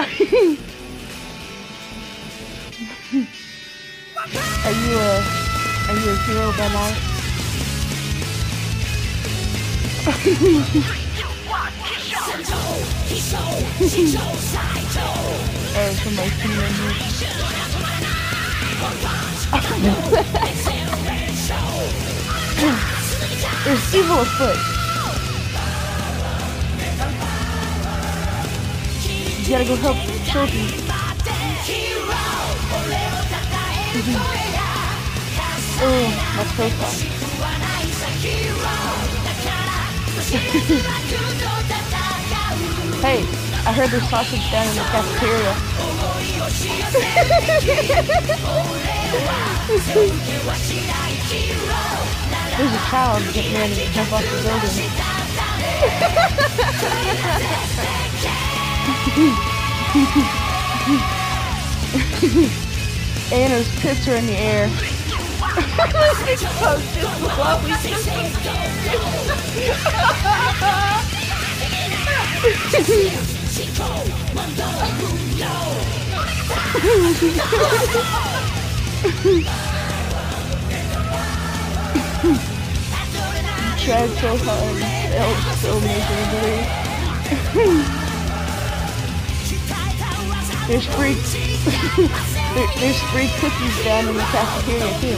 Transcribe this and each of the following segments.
Are you a hero by night? Oh, somebody's coming in here. There's evil afoot. You gotta go help the children. Oh, that's so fun. Hey, I heard there's sausage down in the cafeteria. There's a child getting ready to jump off the building. Anna's tits are in the air. Tried so hard, failed so miserably. There's free cookies down in the cafeteria too.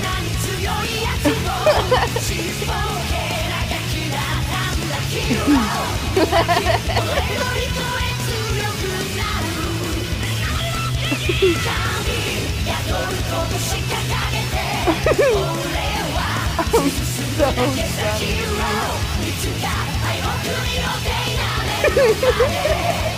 I'm so sorry.